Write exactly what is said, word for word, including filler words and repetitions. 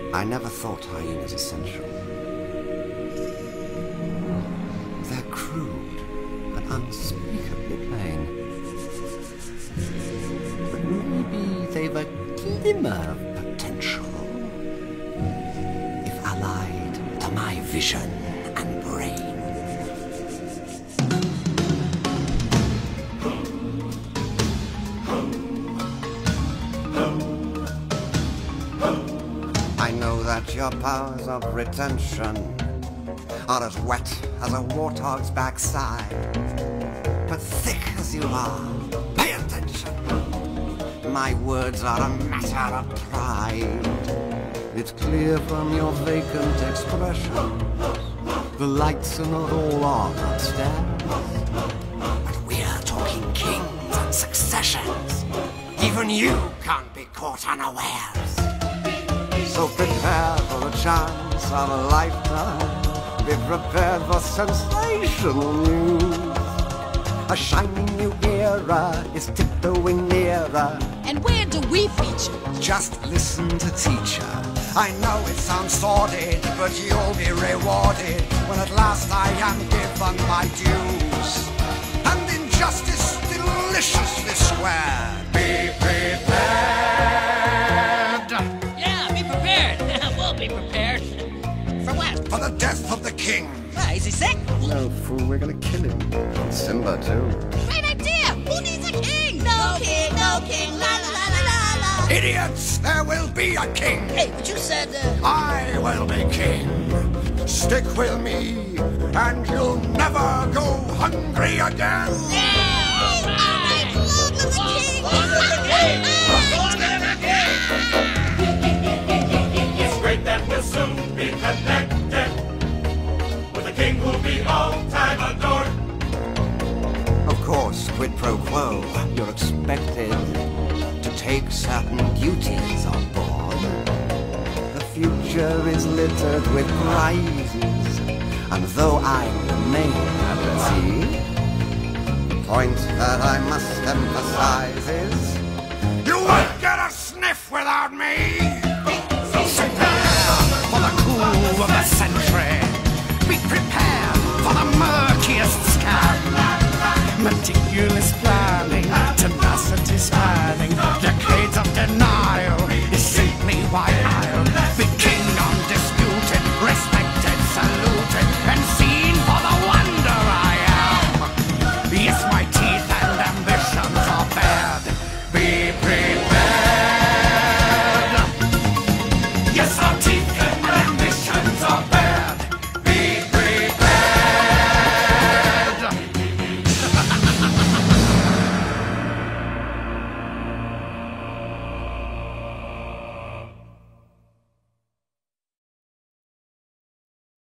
I never thought hyenas essential. They're crude and unspeakably plain. But maybe they've a glimmer of potential if allied to my vision and brain. I know that your powers of retention are as wet as a warthog's backside. But thick as you are, pay attention. My words are a matter of pride. It's clear from your vacant expression the lights are not all on upstairs. But we're talking kings and successions. Even you can't be caught unawares. So prepare for the chance of a lifetime. Be prepared for sensational news. A shining new era is tiptoeing nearer. And where do we feature? Just listen to teacher. I know it sounds sordid, but you'll be rewarded when at last I am given my dues. And injustice deliciously squared. Be prepared. Yeah, be prepared. We'll be prepared. For what? For the death of the king. Why, is he sick? No, fool, we're gonna kill him. Simba, too. Great idea! Who needs a king? No king, no king, la la la la la la. Idiots, there will be a king. Hey, but you said, uh... I will be king. Stick with me, and you'll never go hungry again. Yeah! All right! Long live the king! Long live the king! Long live the king! It's great that we'll soon be connected with a king who'll be all time adored. Of course, quid pro quo, you're expected to take certain duties on board. The future is littered with prizes, and though I remain at sea, the point that I must emphasize is you won't get a sniff without me! So prepare for the coup of the century!